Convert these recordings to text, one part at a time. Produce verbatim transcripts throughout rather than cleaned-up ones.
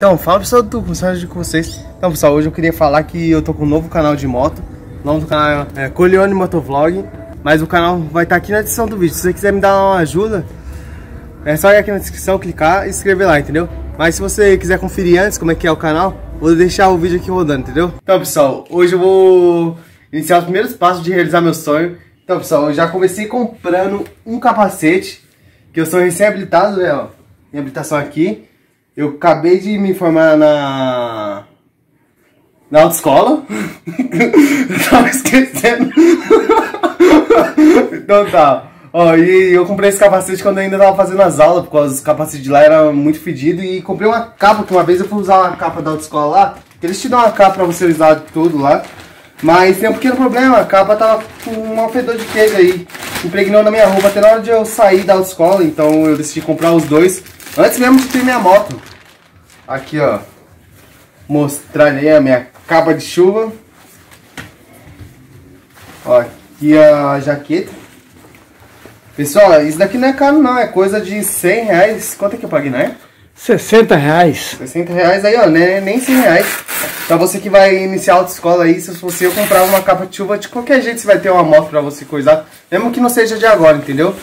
Então, fala pessoal do Conselho com vocês. Então pessoal, hoje eu queria falar que eu tô com um novo canal de moto. O nome do canal é Coleone Motovlog. Mas o canal vai estar aqui na descrição do vídeo. Se você quiser me dar uma ajuda, é só ir aqui na descrição, clicar e se inscrever lá, entendeu? Mas se você quiser conferir antes como é que é o canal, vou deixar o vídeo aqui rodando, entendeu? Então pessoal, hoje eu vou iniciar os primeiros passos de realizar meu sonho. Então pessoal, eu já comecei comprando um capacete, que eu sou recém-habilitado, né, ó. Minha habilitação aqui. Eu acabei de me formar na... na autoescola. Eu tava esquecendo. Então tá. Ó, e eu comprei esse capacete quando eu ainda tava fazendo as aulas, porque os capacetes de lá eram muito fedidos. E comprei uma capa, que uma vez eu fui usar uma capa da autoescola lá. Eles te dão uma capa pra você usar tudo lá. Mas tem um pequeno problema, a capa tava com um fedor de queijo aí. Impregnou na minha roupa até na hora de eu sair da autoescola. Então eu decidi comprar os dois antes mesmo de ter minha moto. Aqui ó, mostrar aí a minha capa de chuva. Ó, aqui a jaqueta. Pessoal, isso daqui não é caro não, é coisa de cem reais. Quanto é que eu paguei, né? sessenta reais. sessenta reais aí, ó, né? Nem cem reais. Pra você que vai iniciar a autoescola aí, se você eu comprar uma capa de chuva, de qualquer jeito você vai ter uma moto pra você coisar. Mesmo que não seja de agora, entendeu?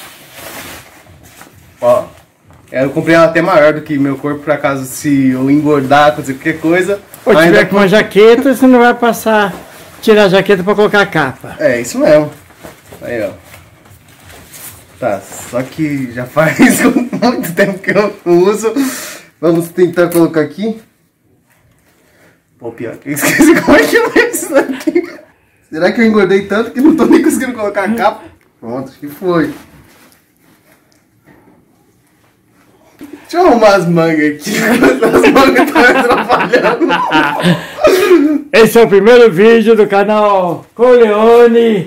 Ó, eu comprei ela até maior do que meu corpo, por acaso se eu engordar, fazer qualquer coisa. Ou tiver ainda com uma jaqueta, você não vai passar, tirar a jaqueta pra colocar a capa. É, isso mesmo. Aí, ó. Tá, só que já faz muito tempo que eu uso. Vamos tentar colocar aqui. Pô, pior que eu esqueci como é que eu vejo isso daqui. Será que eu engordei tanto que não tô nem conseguindo colocar a capa? Pronto, acho que foi. Deixa eu arrumar as mangas aqui. As mangas estão atrapalhando. Esse é o primeiro vídeo do canal Coleone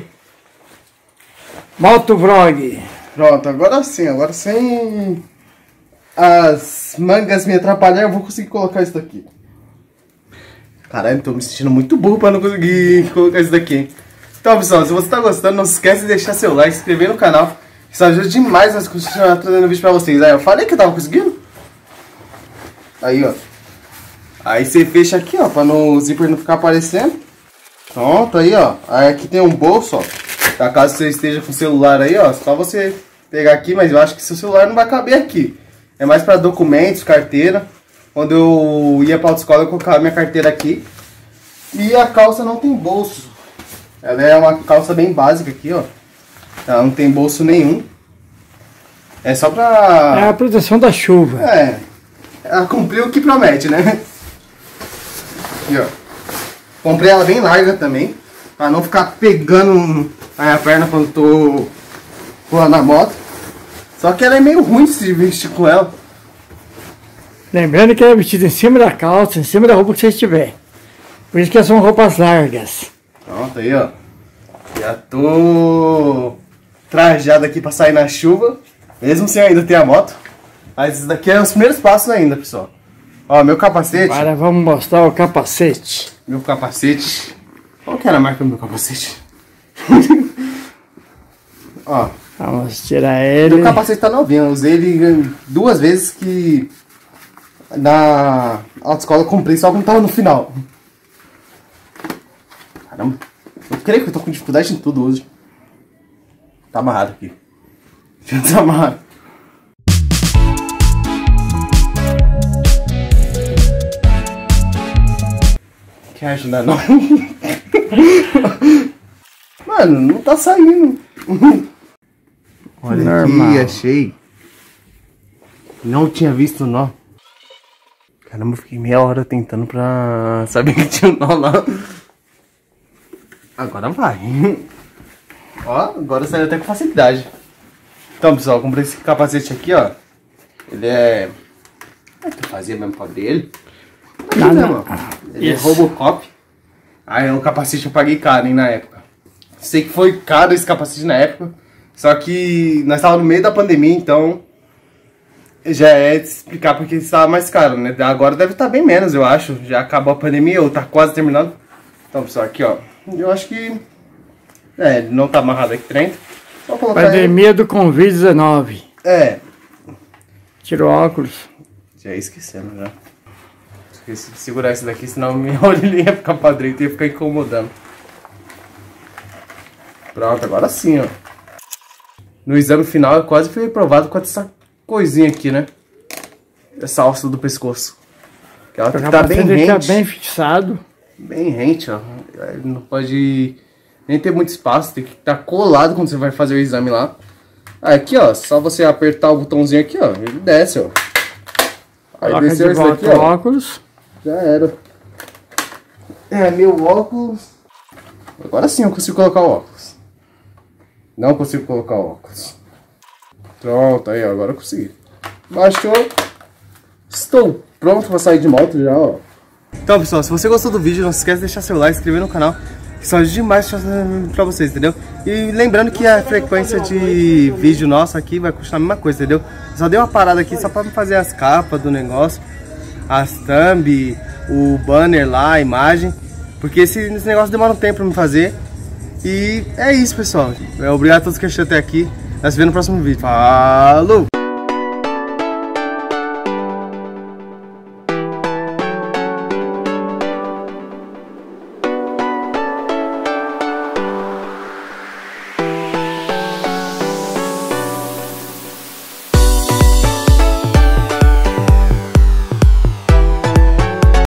Motovlog. Pronto, agora sim, agora sem as mangas me atrapalhar, eu vou conseguir colocar isso daqui. Caralho, tô me sentindo muito burro pra não conseguir colocar isso daqui. Então pessoal, se você tá gostando, não se esquece de deixar seu like, se inscrever no canal. Isso ajuda demais a continuar trazendo vídeo pra vocês. Aí eu falei que eu tava conseguindo. Aí ó. Aí você fecha aqui ó, pra no o zíper não ficar aparecendo. Pronto, aí ó. Aí aqui tem um bolso ó. Caso você esteja com o celular aí ó, só você pegar aqui, mas eu acho que seu celular não vai caber aqui. É mais para documentos, carteira. Quando eu ia para a autoescola eu colocava minha carteira aqui. E a calça não tem bolso. Ela é uma calça bem básica aqui ó. Ela não tem bolso nenhum. É só pra... É a proteção da chuva. É. Ela cumpriu o que promete, né? Aqui ó. Comprei ela bem larga também. Pra não ficar pegando a minha perna quando tô pulando na moto. Só que ela é meio ruim de se vestir com ela. Lembrando que ela é vestida em cima da calça, em cima da roupa que você estiver. Por isso que são roupas largas. Pronto, aí ó. Já tô trajado aqui pra sair na chuva. Mesmo sem ainda ter a moto. Mas isso daqui é os primeiros passos ainda, pessoal. Ó, meu capacete. Agora vamos mostrar o capacete. Meu capacete. Qual que era a marca do meu capacete? Ó. Vamos tirar ele. Meu capacete tá novinho. Eu usei ele duas vezes que na autoescola eu comprei só quando tava no final. Caramba. Eu creio que eu tô com dificuldade em tudo hoje. Tá amarrado aqui. Deixa eu desamarrar. Quer ajudar não? Mano, não tá saindo. Olha Normal. aqui, achei. Não tinha visto o nó. Caramba, eu fiquei meia hora tentando pra saber que tinha um nó lá. Agora vai. Ó, agora saiu até com facilidade. Então, pessoal, eu comprei esse capacete aqui, ó. Ele é... Como é que eu fazia mesmo pra abrir ele? Não, Não, não. Ele Isso. é Robocop. Aí o capacete eu paguei caro, hein, na época. Sei que foi caro esse capacete na época. Só que nós estávamos no meio da pandemia, então... Já é de explicar porque estava mais caro, né? Agora deve estar bem menos, eu acho. Já acabou a pandemia, ou tá quase terminando. Então, pessoal, aqui, ó. Eu acho que... É, ele não tá amarrado aqui dentro. Só colocar Pandemia do Covid dezenove. ele. É. Tira o óculos. Já ia esquecendo, já. Preciso segurar isso daqui, senão minha orelha ia ficar pra direita e ia ficar incomodando. Pronto, agora sim, ó. No exame final eu quase fui reprovado com essa coisinha aqui, né? Essa alça do pescoço. Que ela tem que estar bem rente. Bem fixado. Bem rente, ó. Não pode nem ter muito espaço, tem que estar colado quando você vai fazer o exame lá. Aqui, ó, só você apertar o botãozinho aqui, ó, ele desce, ó. Aí coloca desceu de esse volta daqui, o ó. óculos. Já era. É, meu óculos. Agora sim eu consigo colocar o óculos. Não consigo colocar o óculos. Pronto, aí, ó, agora eu consegui. Baixou. Estou pronto pra sair de moto já, ó. Então, pessoal, se você gostou do vídeo, não se esquece de deixar seu like, se inscrever no canal, que são demais pra vocês, entendeu? E lembrando que a frequência de vídeo nosso aqui vai continuar a mesma coisa, entendeu? Eu só dei uma parada aqui só pra fazer as capas do negócio, as thumb, o banner lá, a imagem, porque esse, esse negócio demora um tempo pra me fazer. E é isso, pessoal. Obrigado a todos que assistiram até aqui. Nós nos vemos no próximo vídeo. Falou!